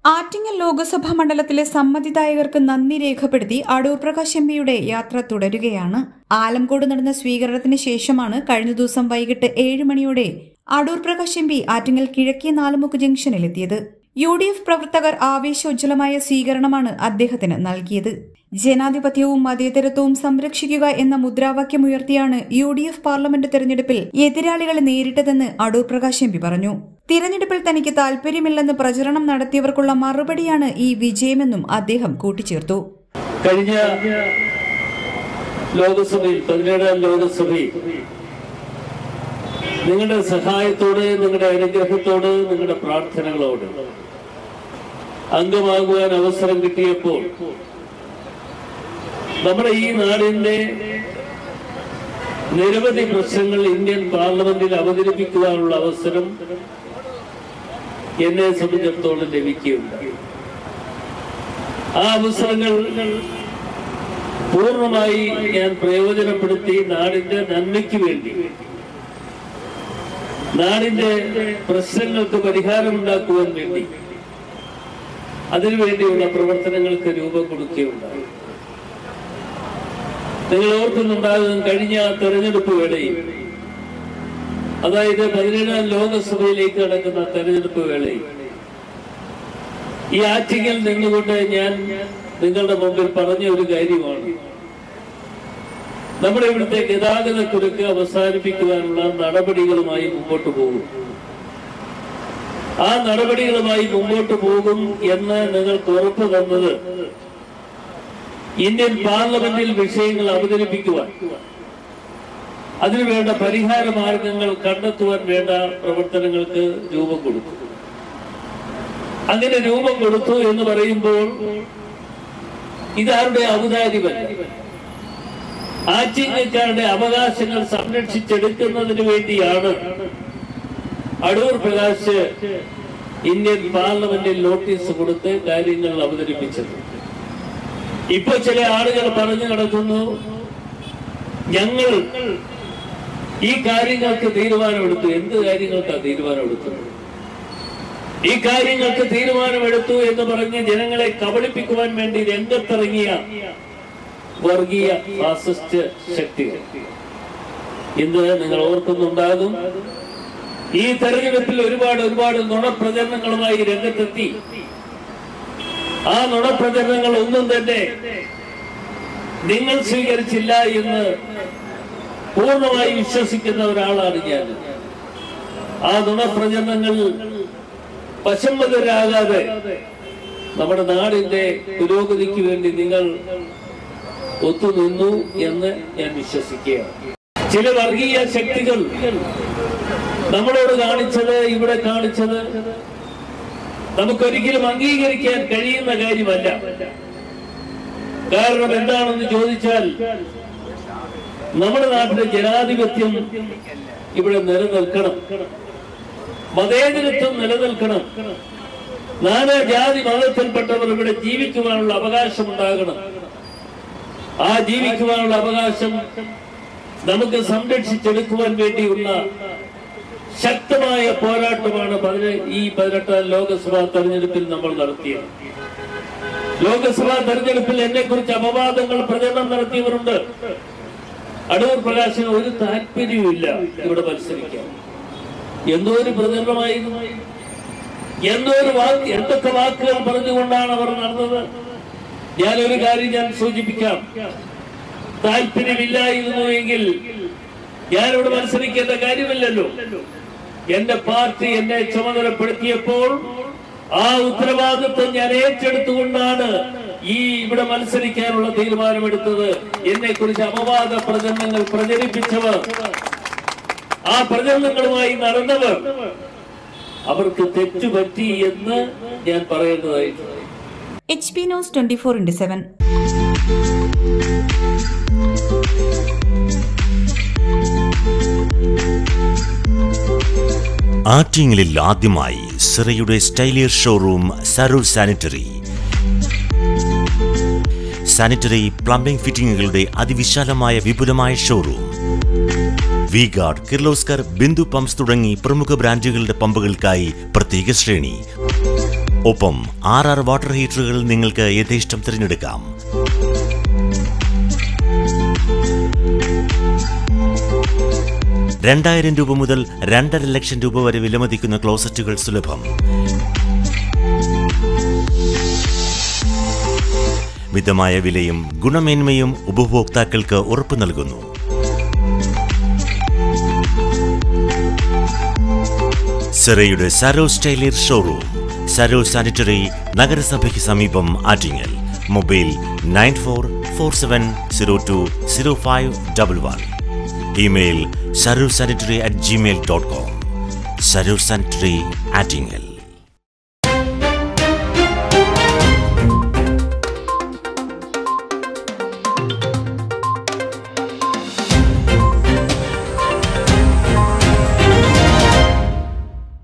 ആറ്റിങ്ങൽ ലോക്സഭാ മണ്ഡലത്തിലെ സമ്മതിദായകർക്ക് നന്ദി രേഖപ്പെടുത്തി അടൂർ പ്രകാശ് എംപിയുടെ യാത്ര തുടരുകയാണ്. ആലംകോട് നടന്ന സ്വീകരണത്തിന് ശേഷമാണ് കഴിഞ്ഞ ദിവസം വൈകിട്ട് 7 മണിയോടെ അടൂർ പ്രകാശ് എംപി ആറ്റിങ്ങൽ കിഴക്കേ നാലുമുക്ക് ജംഗ്ഷനിലെത്തിയത്. UDF പ്രവർത്തകർ ആവേശോജ്വലമായ സ്വീകരണമാണ് അദ്ദേഹത്തിന് നൽകിയത്. ജനാധിപത്യവും മതേതരത്വവും സംരക്ഷിക്കുക എന്ന മുദ്രാവാക്യമുയർത്തിയാണ് UDF പാർലമെന്റ് തെരഞ്ഞെടുപ്പിൽ എതിരാളികളെ നേരിട്ടതെന്ന് അടൂർ പ്രകാശ് എംപി പറഞ്ഞു. തിരഞ്ഞെടുപ്പിൽ തനിക്ക് താൽപര്യമില്ലെന്ന് പ്രചരണം നടത്തിയവർക്കുള്ള മറുപടിയാണ് ഈ വിജയമെന്നും അദ്ദേഹം കൂട്ടിച്ചേർത്തു. കഴിഞ്ഞ ലോക്സഭയിൽ 17ാം ലോക്സഭയിൽ നിങ്ങളുടെ സഹായത്തോട്, നിങ്ങളുടെ അനുഗ്രഹത്തോട്, നിങ്ങളുടെ പ്രാർത്ഥനകളോട് അംഗമാകുവാൻ അവസരം കിട്ടിയപ്പോൾ നമ്മുടെ ഈ നാടിന്റെ നിരവധി പ്രശ്നങ്ങൾ ഇന്ത്യൻ പാർലമെന്റിൽ അവതരിപ്പിക്കുവാനുള്ള അവസരം എന്നെ സംബന്ധിച്ചിടത്തോളം ലഭിക്കുകയുണ്ടായി. ആ അവസരങ്ങൾ പൂർണ്ണമായി ഞാൻ പ്രയോജനപ്പെടുത്തി നാടിന്റെ നന്മയ്ക്ക് വേണ്ടി, നാടിന്റെ പ്രശ്നങ്ങൾക്ക് പരിഹാരമുണ്ടാക്കുവാൻ വേണ്ടി, അതിനുവേണ്ടിയുള്ള പ്രവർത്തനങ്ങൾക്ക് രൂപം കൊടുക്കുകയുണ്ടായി. നിങ്ങൾ ഓർക്കുന്നുണ്ടാകും, കഴിഞ്ഞ തെരഞ്ഞെടുപ്പ് വേളയിൽ, അതായത് 17ാം ലോക്സഭയിലേക്ക് നടക്കുന്ന തെരഞ്ഞെടുപ്പ് വേളയിൽ ഈ ആറ്റിങ്ങൽ നിന്നുകൊണ്ട് ഞാൻ നിങ്ങളുടെ മുമ്പിൽ പറഞ്ഞ ഒരു കാര്യമാണ്, നമ്മുടെ ഇവിടുത്തെ ഗതാഗതക്കുരുക്ക് അവസാനിപ്പിക്കുവാനുള്ള നടപടികളുമായി മുമ്പോട്ട് പോകും. ആ നടപടികളുമായി മുമ്പോട്ട് പോകും എന്ന് നിങ്ങൾക്ക് ഉറപ്പ് തന്നത് ഇന്ത്യൻ പാർലമെന്റിൽ വിഷയങ്ങൾ അവതരിപ്പിക്കുവാൻ, അതിനുവേണ്ട പരിഹാര മാർഗങ്ങൾ കണ്ടെത്തുവാൻ വേണ്ട പ്രവർത്തനങ്ങൾക്ക് രൂപം കൊടുത്തു. അങ്ങനെ രൂപം കൊടുത്തു എന്ന് പറയുമ്പോൾ ഇതാരുടെ ഔദാര്യമല്ല, ആറ്റിങ്ങൽക്കാരുടെ അവകാശങ്ങൾ സംരക്ഷിച്ചെടുക്കുന്നതിന് വേണ്ടിയാണ് അടൂർ പ്രകാശ് ഇന്ത്യൻ പാർലമെന്റിൽ നോട്ടീസ് കൊടുത്ത് കാര്യങ്ങൾ അവതരിപ്പിച്ചത്. ഇപ്പൊ ചില ആളുകൾ പറഞ്ഞു നടക്കുന്നു, ഞങ്ങൾ ഈ കാര്യങ്ങൾക്ക് തീരുമാനമെടുത്തു. എന്ത് കാര്യങ്ങൾക്കാണ് തീരുമാനമെടുത്തത്? ഈ കാര്യങ്ങൾക്ക് തീരുമാനമെടുത്തു എന്ന് പറഞ്ഞ് ജനങ്ങളെ കബളിപ്പിക്കുവാൻ വേണ്ടി രംഗത്തിറങ്ങിയ വർഗീയ ഫാസിസ്റ്റ് ശക്തികൾ ഇന്ന് നിങ്ങൾ ഓർക്കുന്നുണ്ടാകും. ഈ തെരഞ്ഞെടുപ്പിൽ ഒരുപാട് നുണപ്രചരണങ്ങളുമായി രംഗത്തെത്തി. ആ നുണപ്രചരണങ്ങൾ ഒന്നും തന്നെ നിങ്ങൾ സ്വീകരിച്ചില്ല എന്ന് പൂർണ്ണമായി വിശ്വസിക്കുന്ന ഒരാളാണ് ഞാൻ. ആ നുണപ്രചരണങ്ങൾ വശംവദരാകാതെ നമ്മുടെ നാടിന്റെ പുരോഗതിക്ക് വേണ്ടി നിങ്ങൾ ഒത്തുനിന്നു എന്ന് ഞാൻ വിശ്വസിക്കുകയാണ്. ചില വർഗീയ ശക്തികൾ നമ്മളോട് കാണിച്ചത്, ഇവിടെ കാണിച്ചത് നമുക്കൊരിക്കലും അംഗീകരിക്കാൻ കഴിയുന്ന കാര്യമല്ല. കാരണം എന്താണെന്ന് ചോദിച്ചാൽ, നമ്മുടെ നാട്ടിലെ ജനാധിപത്യം ഇവിടെ നിലനിൽക്കണം, മതേതരത്വം നിലനിൽക്കണം, നാനാജാതി മതത്തിൽപ്പെട്ടവർ ഇവിടെ ജീവിക്കുവാനുള്ള അവകാശം ഉണ്ടാകണം. ആ ജീവിക്കുവാനുള്ള അവകാശം നമുക്ക് സംരക്ഷിച്ചെടുക്കുവാൻ വേണ്ടിയുള്ള ശക്തമായ പോരാട്ടമാണ് ഈ 18ാം ലോക്സഭാ തെരഞ്ഞെടുപ്പിൽ നമ്മൾ നടത്തിയത്. ലോക്സഭാ തെരഞ്ഞെടുപ്പിൽ എന്നെ കുറിച്ച് അപവാദങ്ങൾ പ്രചരണം നടത്തിയവരുണ്ട്. അടൂർ പ്രകാശിന് ഒരു താല്പര്യവുമില്ല ഇവിടെ മത്സരിക്കാൻ. എന്തോ ഒരു പ്രചരണമായിരുന്നു, എന്തൊക്കെ വാക്കുകൾ പറഞ്ഞുകൊണ്ടാണ് അവർ നടന്നത്. ഞാനൊരു കാര്യം ഞാൻ സൂചിപ്പിക്കാം, താല്പര്യമില്ലായിരുന്നുവെങ്കിൽ ഞാനിവിടെ മത്സരിക്കേണ്ട കാര്യമില്ലല്ലോ. എന്റെ പാർട്ടി എന്നെ ചുമതലപ്പെടുത്തിയപ്പോൾ ആ ഉത്തരവാദിത്വം ഞാൻ ഏറ്റെടുത്തുകൊണ്ടാണ് ഇവിടെ മത്സരിക്കാനുള്ള തീരുമാനമെടുത്തത്. എന്നെ കുറിച്ച് അപവാദ പ്രചരണങ്ങൾ പ്രചരിപ്പിച്ചവർ, ആ പ്രചരണങ്ങളുമായി നടന്നവർ, അവർക്ക് തെറ്റുപറ്റി എന്ന് ഞാൻ പറയേണ്ടതായിട്ടുണ്ട്. HP News 24/7. ആറ്റിങ്ങലിൽ ആദ്യമായി സിറയുടെ സ്റ്റൈലിയർ ഷോറൂം സരൂർ സാനിറ്ററി. സാനിറ്ററി പ്ലംബിംഗ് ഫിറ്റിംഗുകളുടെ അതിവിശാലമായ വിപുലമായ showroom. V-Guard, Kirloskar, Bindu pumps തുടങ്ങി പ്രമുഖ ബ്രാൻഡുകളുടെ പമ്പുകൾക്കായി പ്രത്യേക ശ്രേണി. ഒപ്പം 6 വാട്ടർ ഹീറ്ററുകൾ നിങ്ങൾക്ക് യഥേഷ്ടം തിരഞ്ഞെടുക്കാം. ₹2,000 മുതൽ 2.5 ലക്ഷം വരെ വിലമതിക്കുന്ന ക്ലോസറ്റുകൾ സുലഭം. മിതമായ വിലയും ഗുണമേന്മയും ഉപഭോക്താക്കൾക്ക് ഉറപ്പു നൽകുന്നു. സിറയുടെ സരോസ് ടൈലർ ഷോറൂം, സരോസ് സാനിറ്ററി, നഗരസഭയ്ക്ക് സമീപം, Attingal. Mobile 9447020511. Email sarosanitary@gmail.com. Saros sanitary, Attingal.